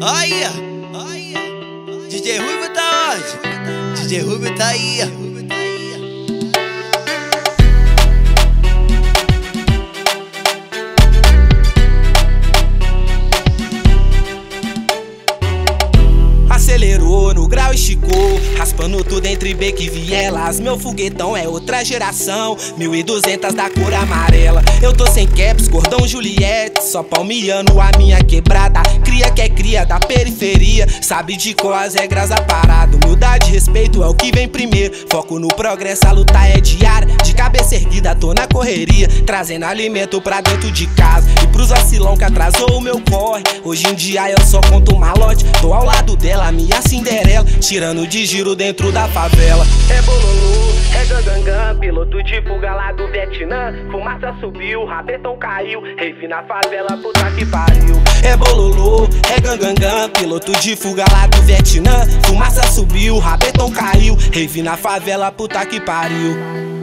Aí, DJ Ruivo tá onde? DJ Ruivo tá aí. Acelerou, no grau esticou, raspando tudo entre beco e vielas. Meu foguetão é outra geração, 1200 da cor amarela. Eu tô sem caps, cordão Juliette, só palmeando a minha quebrada. Cria que é cria da periferia, sabe de qual as regras da parada. Humildade e respeito é o que vem primeiro, foco no progresso, a luta é diária. De cabeça erguida tô na correria, trazendo alimento pra dentro de casa. E pros vacilão que atrasou o meu corre, hoje em dia eu só conto malote. Tô ao lado dela, minha Cinderela, tirando de giro dentro da favela. É bololô, é gangangã, piloto de fuga lá do Vietnã. Fumaça subiu, rabetão caiu, rave na favela, puta que pariu. É bololô, é gangangã, piloto de fuga lá do Vietnã. Fumaça subiu, rabetão caiu, rave na favela, puta que pariu.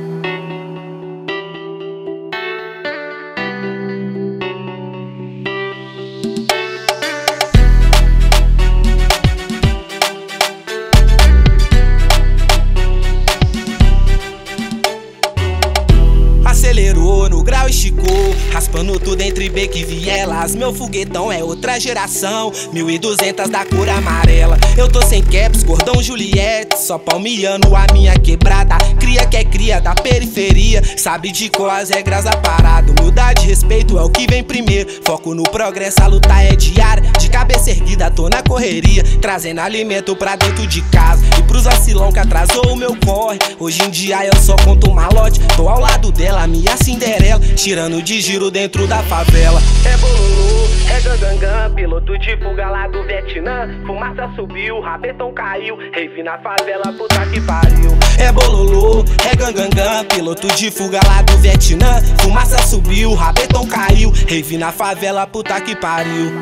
Acelerou, no grau esticou, raspando tudo entre beco e vielas. Meu foguetão é outra geração, 1200 da cor amarela. Eu tô sem caps, cordão Juliette, só palmeando a minha quebrada. Cria que é cria da periferia, sabe de qual as regras da parada. Humildade e respeito é o que vem primeiro, foco no progresso, a luta é diária. De cabeça erguida tô na correria, trazendo alimento pra dentro de casa. E pros vacilão que atrasou o meu corre, hoje em dia eu só conto malote. Tô ao lado dela, minha Cinderela, tirando de giro dentro da favela. É bololô, é gangangã, piloto de fuga lá do Vietnã. Fumaça subiu, rabetão caiu, rave na favela, puta que pariu. É bololô, é gangangã, piloto de fuga lá do Vietnã. Fumaça subiu, rabetão caiu, rave na favela, puta que pariu.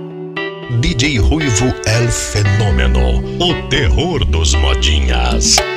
DJ Ruivo é o fenômeno, o terror dos modinhas.